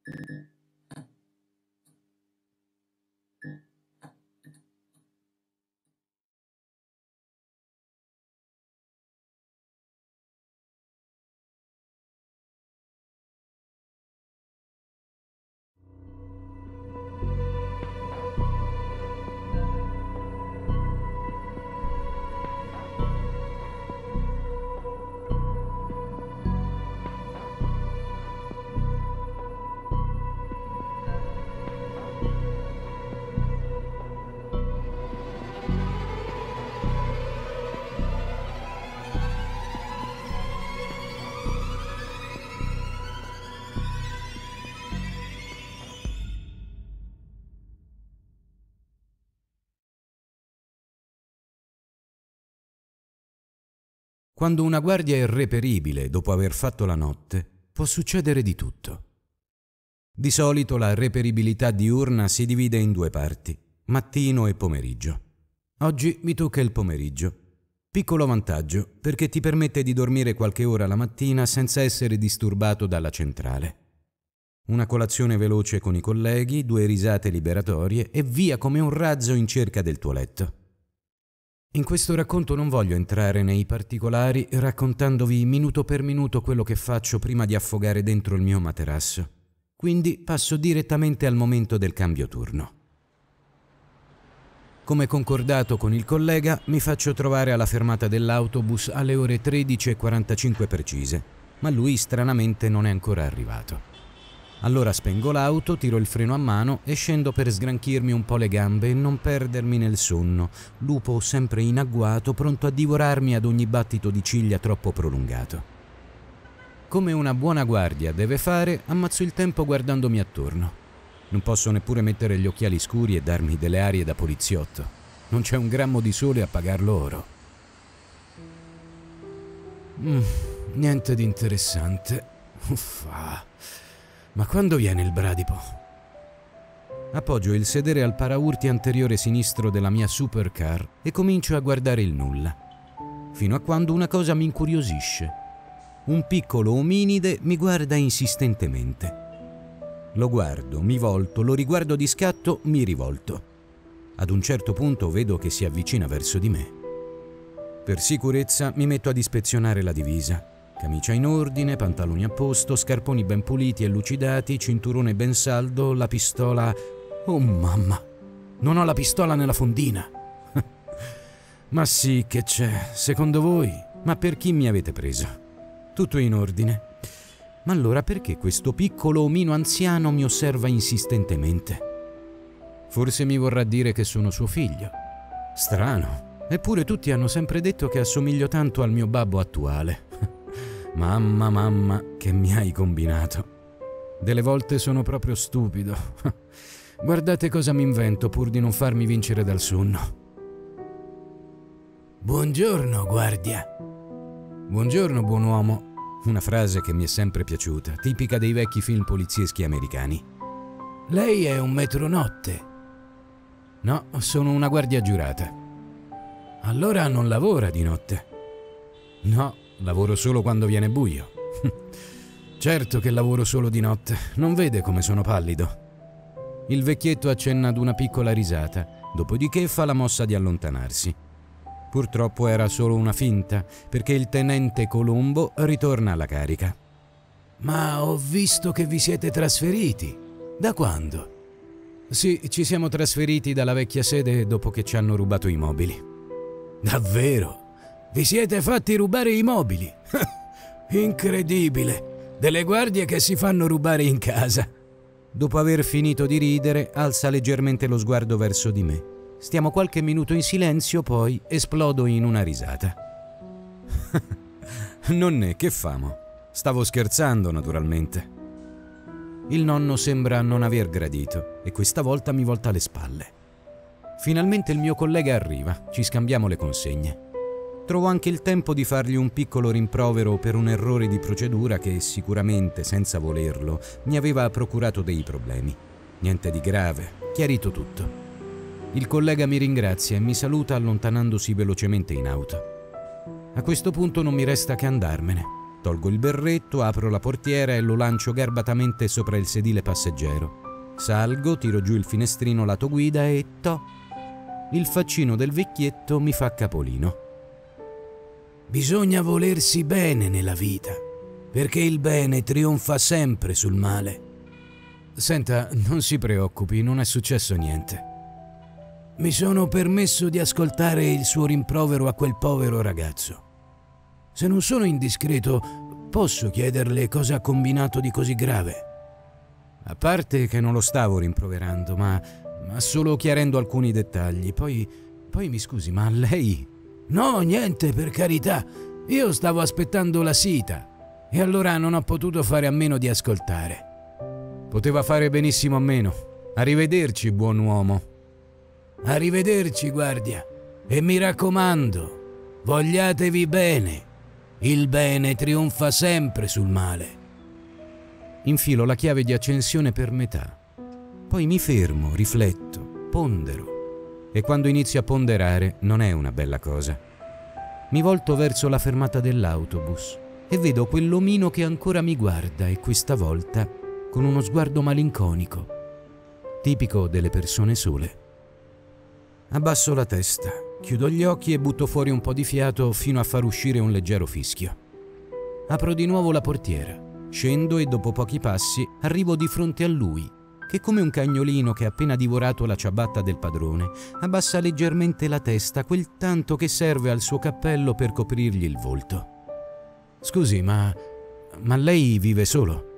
Quando una guardia è reperibile dopo aver fatto la notte, può succedere di tutto. Di solito la reperibilità diurna si divide in due parti, mattino e pomeriggio. Oggi mi tocca il pomeriggio. Piccolo vantaggio, perché ti permette di dormire qualche ora la mattina senza essere disturbato dalla centrale. Una colazione veloce con i colleghi, 2 risate liberatorie e via come un razzo in cerca del tuo letto. In questo racconto non voglio entrare nei particolari raccontandovi minuto per minuto quello che faccio prima di affogare dentro il mio materasso. Quindi passo direttamente al momento del cambio turno. Come concordato con il collega, mi faccio trovare alla fermata dell'autobus alle ore 13:45 precise, ma lui stranamente non è ancora arrivato. Allora spengo l'auto, tiro il freno a mano e scendo per sgranchirmi un po' le gambe e non perdermi nel sonno, lupo sempre in agguato, pronto a divorarmi ad ogni battito di ciglia troppo prolungato. Come una buona guardia deve fare, ammazzo il tempo guardandomi attorno. Non posso neppure mettere gli occhiali scuri e darmi delle arie da poliziotto. Non c'è un grammo di sole a pagarlo oro. Niente di interessante. Uffa. Ma quando viene il bradipo? Appoggio il sedere al paraurti anteriore sinistro della mia supercar e comincio a guardare il nulla. Fino a quando una cosa mi incuriosisce. Un piccolo ominide mi guarda insistentemente. Lo guardo, mi volto, lo riguardo di scatto, mi rivolto. Ad un certo punto vedo che si avvicina verso di me. Per sicurezza mi metto ad ispezionare la divisa. Camicia in ordine, pantaloni a posto, scarponi ben puliti e lucidati, cinturone ben saldo, la pistola... Oh mamma! Non ho la pistola nella fondina! Ma sì, che c'è? Secondo voi? Ma per chi mi avete preso? Tutto in ordine. Ma allora perché questo piccolo omino anziano mi osserva insistentemente? Forse mi vorrà dire che sono suo figlio. Strano. Eppure tutti hanno sempre detto che assomiglio tanto al mio babbo attuale. Mamma, che mi hai combinato. Delle volte sono proprio stupido. Guardate cosa mi invento pur di non farmi vincere dal sonno. Buongiorno, guardia. Buongiorno, buon uomo. Una frase che mi è sempre piaciuta, tipica dei vecchi film polizieschi americani. Lei è un metronotte? No, sono una guardia giurata. Allora non lavora di notte? No, lavoro solo quando viene buio. Certo che lavoro solo di notte, non vede come sono pallido. Il vecchietto accenna ad una piccola risata, dopodiché fa la mossa di allontanarsi. Purtroppo era solo una finta, perché il tenente Colombo ritorna alla carica. Ma ho visto che vi siete trasferiti. Da quando? Sì, ci siamo trasferiti dalla vecchia sede dopo che ci hanno rubato i mobili. Davvero? Vi siete fatti rubare i mobili? Incredibile! Delle guardie che si fanno rubare in casa. Dopo aver finito di ridere, alza leggermente lo sguardo verso di me. Stiamo qualche minuto in silenzio, poi esplodo in una risata. Nonné, che famo? Stavo scherzando, naturalmente. Il nonno sembra non aver gradito e questa volta mi volta le spalle. Finalmente il mio collega arriva, ci scambiamo le consegne. Trovo anche il tempo di fargli un piccolo rimprovero per un errore di procedura che sicuramente, senza volerlo, mi aveva procurato dei problemi. Niente di grave, chiarito tutto. Il collega mi ringrazia e mi saluta allontanandosi velocemente in auto. A questo punto non mi resta che andarmene. tolgo il berretto, apro la portiera e lo lancio garbatamente sopra il sedile passeggero. Salgo, tiro giù il finestrino lato guida e il faccino del vecchietto mi fa capolino. Bisogna volersi bene nella vita, perché il bene trionfa sempre sul male. Senta, non si preoccupi, non è successo niente. Mi sono permesso di ascoltare il suo rimprovero a quel povero ragazzo. Se non sono indiscreto, posso chiederle cosa ha combinato di così grave? A parte che non lo stavo rimproverando, ma solo chiarendo alcuni dettagli. Poi mi scusi, ma lei... No, niente, per carità. Io stavo aspettando la cita e allora non ho potuto fare a meno di ascoltare. Poteva fare benissimo a meno. Arrivederci, buon uomo. Arrivederci, guardia. E mi raccomando, vogliatevi bene. Il bene trionfa sempre sul male. Infilo la chiave di accensione per metà. Poi mi fermo, rifletto, pondero. E quando inizio a ponderare non è una bella cosa. Mi volto verso la fermata dell'autobus e vedo quell'omino che ancora mi guarda e questa volta con uno sguardo malinconico, tipico delle persone sole. Abbasso la testa, chiudo gli occhi e butto fuori un po' di fiato fino a far uscire un leggero fischio. Apro di nuovo la portiera, scendo e dopo pochi passi arrivo di fronte a lui, che come un cagnolino che ha appena divorato la ciabatta del padrone, abbassa leggermente la testa, quel tanto che serve al suo cappello per coprirgli il volto. Scusi, ma lei vive solo?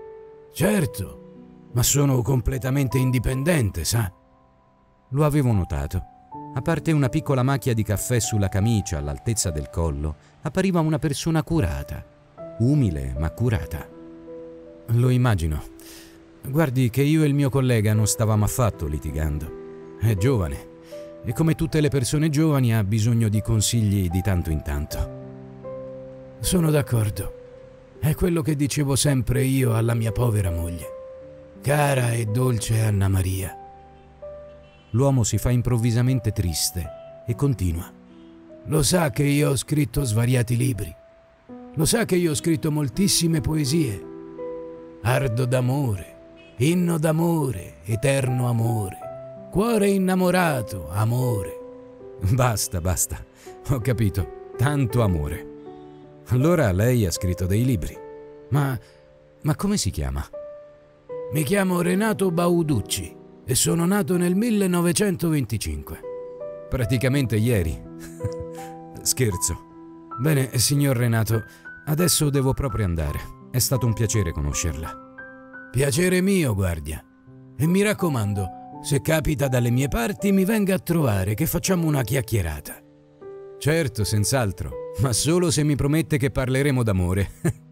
Certo, ma sono completamente indipendente, sa? Lo avevo notato. A parte una piccola macchia di caffè sulla camicia all'altezza del collo, appariva una persona curata, umile ma curata. Lo immagino. Guardi che io e il mio collega non stavamo affatto litigando. È giovane e come tutte le persone giovani ha bisogno di consigli di tanto in tanto. Sono d'accordo. È quello che dicevo sempre io alla mia povera moglie. Cara e dolce Anna Maria. L'uomo si fa improvvisamente triste e continua. Lo sa che io ho scritto svariati libri. Lo sa che io ho scritto moltissime poesie. Ardo d'amore, inno d'amore, eterno amore, cuore innamorato, amore. Basta. Ho capito. Tanto amore. Allora lei ha scritto dei libri. Ma come si chiama? Mi chiamo Renato Bauducci e sono nato nel 1925. Praticamente ieri. Scherzo. Bene, signor Renato, adesso devo proprio andare. È stato un piacere conoscerla. Piacere mio, guardia. E mi raccomando, se capita dalle mie parti mi venga a trovare che facciamo una chiacchierata. Certo, senz'altro, ma solo se mi promette che parleremo d'amore.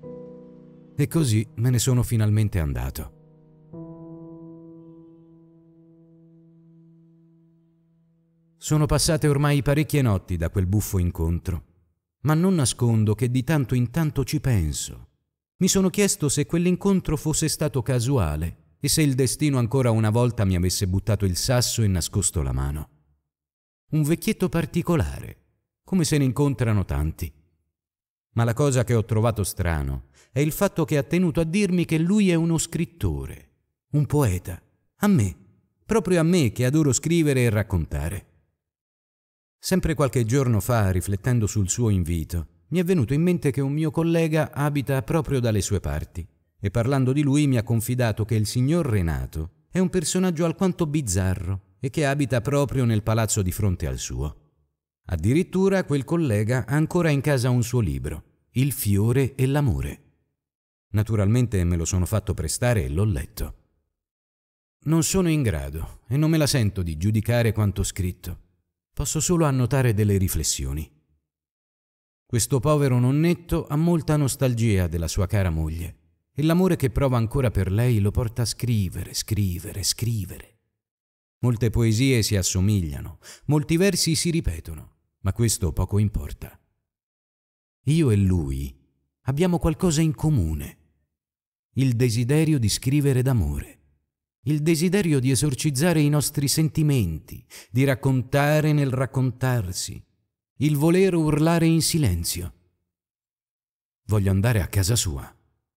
E così me ne sono finalmente andato. Sono passate ormai parecchie notti da quel buffo incontro, ma non nascondo che di tanto in tanto ci penso. Mi sono chiesto se quell'incontro fosse stato casuale e se il destino ancora una volta mi avesse buttato il sasso e nascosto la mano. Un vecchietto particolare, come se ne incontrano tanti. Ma la cosa che ho trovato strano è il fatto che ha tenuto a dirmi che lui è uno scrittore, un poeta, a me, proprio a me che adoro scrivere e raccontare. Sempre qualche giorno fa, riflettendo sul suo invito, mi è venuto in mente che un mio collega abita proprio dalle sue parti e parlando di lui mi ha confidato che il signor Renato è un personaggio alquanto bizzarro e che abita proprio nel palazzo di fronte al suo. Addirittura quel collega ha ancora in casa un suo libro, Il fiore e l'amore. Naturalmente me lo sono fatto prestare e l'ho letto. Non sono in grado e non me la sento di giudicare quanto scritto. Posso solo annotare delle riflessioni. Questo povero nonnetto ha molta nostalgia della sua cara moglie e l'amore che prova ancora per lei lo porta a scrivere. Molte poesie si assomigliano, molti versi si ripetono, ma questo poco importa. Io e lui abbiamo qualcosa in comune: il desiderio di scrivere d'amore, il desiderio di esorcizzare i nostri sentimenti, di raccontare nel raccontarsi, il voler urlare in silenzio. Voglio andare a casa sua.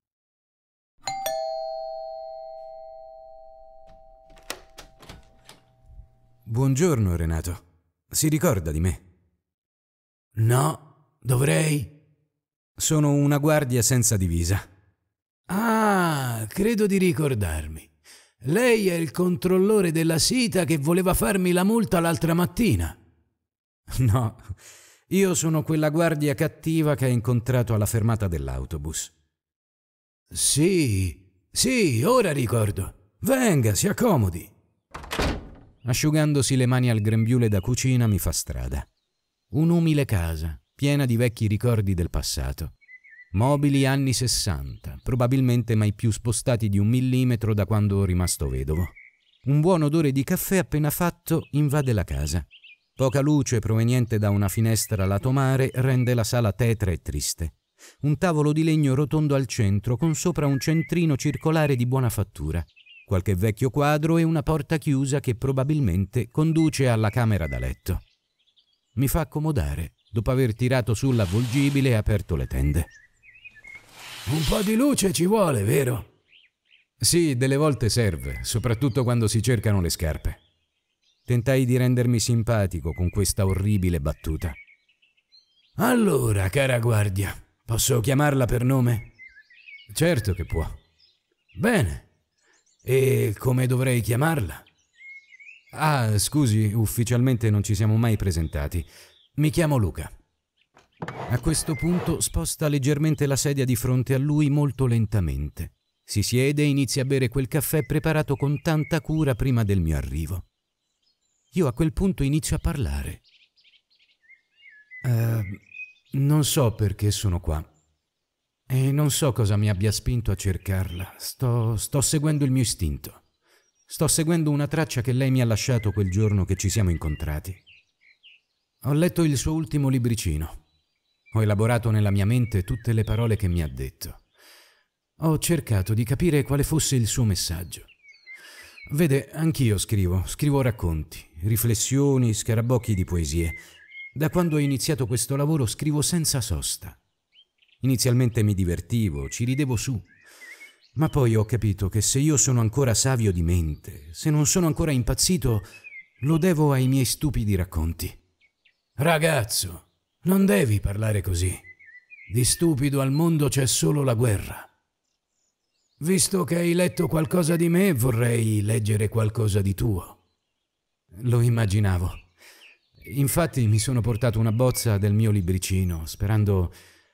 Buongiorno, Renato. Si ricorda di me? No, dovrei? Sono una guardia senza divisa. Ah, credo di ricordarmi. Lei è il controllore della SITA che voleva farmi la multa l'altra mattina. No, io sono quella guardia cattiva che hai incontrato alla fermata dell'autobus. Sì, ora ricordo. Venga, si accomodi. Asciugandosi le mani al grembiule da cucina mi fa strada. Un'umile casa, piena di vecchi ricordi del passato. Mobili anni 60, probabilmente mai più spostati di 1 millimetro da quando ho rimasto vedovo. Un buon odore di caffè appena fatto invade la casa. Poca luce proveniente da una finestra lato mare rende la sala tetra e triste. Un tavolo di legno rotondo al centro con sopra un centrino circolare di buona fattura. Qualche vecchio quadro e una porta chiusa che probabilmente conduce alla camera da letto. Mi fa accomodare, dopo aver tirato sull'avvolgibile e aperto le tende. Un po' di luce ci vuole, vero? Sì, delle volte serve, soprattutto quando si cercano le scarpe. Tentai di rendermi simpatico con questa orribile battuta. Allora, cara guardia, posso chiamarla per nome? Certo che può. Bene. E come dovrei chiamarla? Ah, scusi, ufficialmente non ci siamo mai presentati. Mi chiamo Luca. A questo punto sposta leggermente la sedia di fronte a lui molto lentamente. Si siede e inizia a bere quel caffè preparato con tanta cura prima del mio arrivo. Io a quel punto inizio a parlare. Non so perché sono qua. E non so cosa mi abbia spinto a cercarla. Sto seguendo il mio istinto. Sto seguendo una traccia che lei mi ha lasciato quel giorno che ci siamo incontrati. Ho letto il suo ultimo libricino. Ho elaborato nella mia mente tutte le parole che mi ha detto. Ho cercato di capire quale fosse il suo messaggio. Vede, anch'io scrivo racconti, riflessioni, scarabocchi di poesie. Da quando ho iniziato questo lavoro scrivo senza sosta. Inizialmente mi divertivo, ci ridevo su. Ma poi ho capito che se io sono ancora savio di mente, se non sono ancora impazzito, lo devo ai miei stupidi racconti. Ragazzo, non devi parlare così. Di stupido al mondo c'è solo la guerra. Visto che hai letto qualcosa di me, vorrei leggere qualcosa di tuo. Lo immaginavo. Infatti mi sono portato una bozza del mio libricino, sperando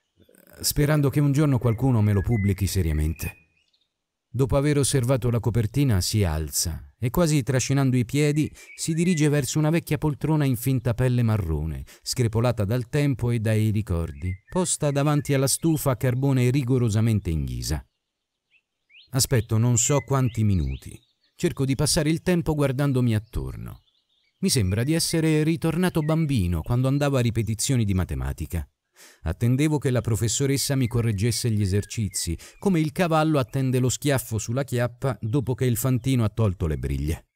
che un giorno qualcuno me lo pubblichi seriamente. Dopo aver osservato la copertina si alza e quasi trascinando i piedi si dirige verso una vecchia poltrona in finta pelle marrone, screpolata dal tempo e dai ricordi, posta davanti alla stufa a carbone rigorosamente in ghisa. Aspetto non so quanti minuti. Cerco di passare il tempo guardandomi attorno. Mi sembra di essere ritornato bambino quando andavo a ripetizioni di matematica. Attendevo che la professoressa mi correggesse gli esercizi, come il cavallo attende lo schiaffo sulla chiappa dopo che il fantino ha tolto le briglie.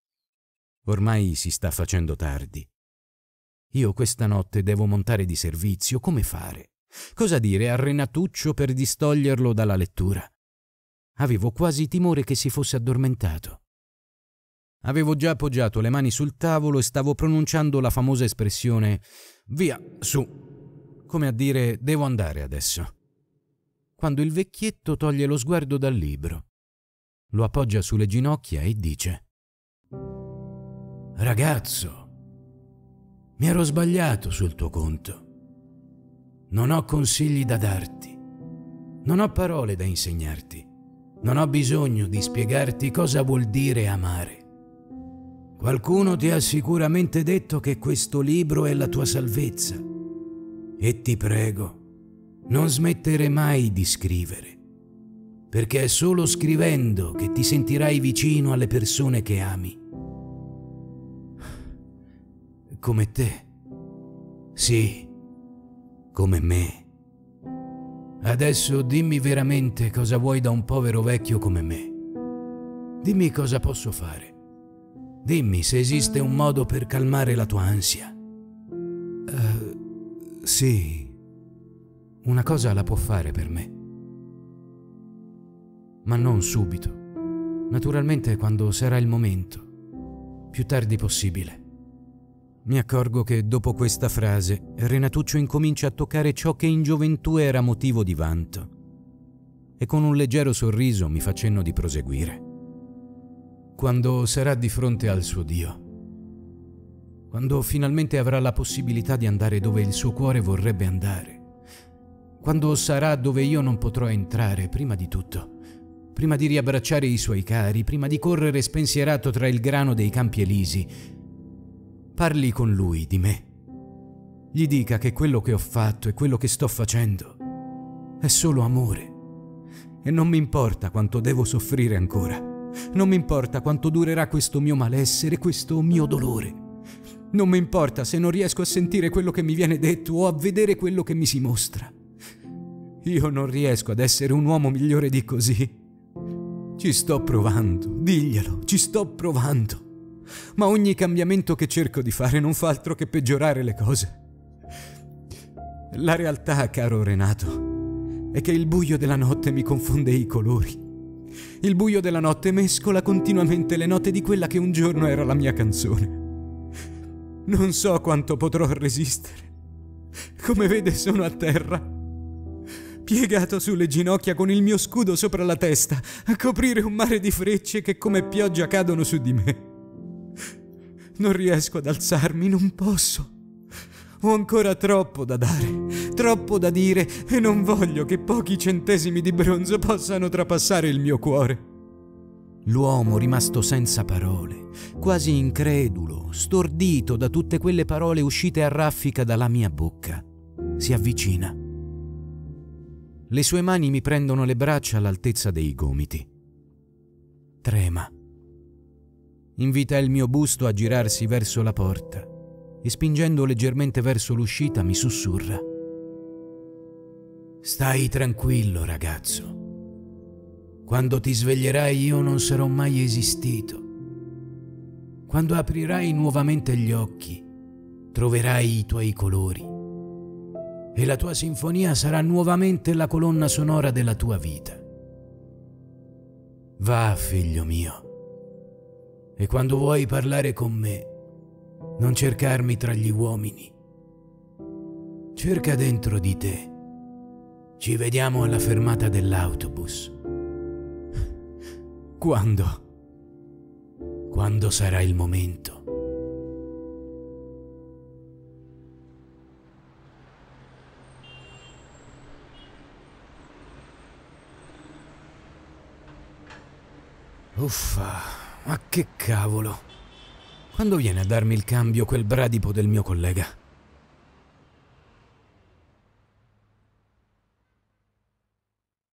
Ormai si sta facendo tardi. Io questa notte devo montare di servizio. Come fare? Cosa dire a Renatuccio per distoglierlo dalla lettura? Avevo quasi timore che si fosse addormentato. Avevo già appoggiato le mani sul tavolo e stavo pronunciando la famosa espressione «Via, su», come a dire «devo andare adesso», quando il vecchietto toglie lo sguardo dal libro, lo appoggia sulle ginocchia e dice «Ragazzo, mi ero sbagliato sul tuo conto. Non ho consigli da darti, non ho parole da insegnarti. Non ho bisogno di spiegarti cosa vuol dire amare. Qualcuno ti ha sicuramente detto che questo libro è la tua salvezza. E ti prego, non smettere mai di scrivere, perché è solo scrivendo che ti sentirai vicino alle persone che ami. Come te. Sì, come me. Adesso dimmi veramente cosa vuoi da un povero vecchio come me. Dimmi cosa posso fare. Dimmi se esiste un modo per calmare la tua ansia. Sì, una cosa la può fare per me. Ma non subito. Naturalmente quando sarà il momento. Più tardi possibile. Mi accorgo che dopo questa frase Renatuccio incomincia a toccare ciò che in gioventù era motivo di vanto. E con un leggero sorriso mi fa cenno di proseguire. Quando sarà di fronte al suo Dio. Quando finalmente avrà la possibilità di andare dove il suo cuore vorrebbe andare. Quando sarà dove io non potrò entrare, prima di tutto. Prima di riabbracciare i suoi cari, prima di correre spensierato tra il grano dei campi elisi. Parli con lui di me. Gli dica che quello che ho fatto e quello che sto facendo è solo amore. E non mi importa quanto devo soffrire ancora. Non mi importa quanto durerà questo mio malessere, questo mio dolore. Non mi importa se non riesco a sentire quello che mi viene detto o a vedere quello che mi si mostra. Io non riesco ad essere un uomo migliore di così. Ci sto provando, diglielo, ci sto provando. Ma ogni cambiamento che cerco di fare non fa altro che peggiorare le cose. La realtà, caro Renato, è che il buio della notte mi confonde i colori. Il buio della notte mescola continuamente le note di quella che un giorno era la mia canzone. Non so quanto potrò resistere. Come vede, sono a terra, piegato sulle ginocchia con il mio scudo sopra la testa, a coprire un mare di frecce che come pioggia cadono su di me. Non riesco ad alzarmi, non posso. Ho ancora troppo da dare, troppo da dire e non voglio che pochi centesimi di bronzo possano trapassare il mio cuore. L'uomo, rimasto senza parole, quasi incredulo, stordito da tutte quelle parole uscite a raffica dalla mia bocca, si avvicina. Le sue mani mi prendono le braccia all'altezza dei gomiti. Trema. Invita il mio busto a girarsi verso la porta e spingendo leggermente verso l'uscita mi sussurra: «Stai tranquillo, ragazzo. Quando ti sveglierai io non sarò mai esistito. Quando aprirai nuovamente gli occhi, troverai i tuoi colori e la tua sinfonia sarà nuovamente la colonna sonora della tua vita. Va, figlio mio, e quando vuoi parlare con me, non cercarmi tra gli uomini. Cerca dentro di te. Ci vediamo alla fermata dell'autobus. Quando? Quando sarà il momento». Uffa, ma che cavolo! Quando viene a darmi il cambio quel bradipo del mio collega?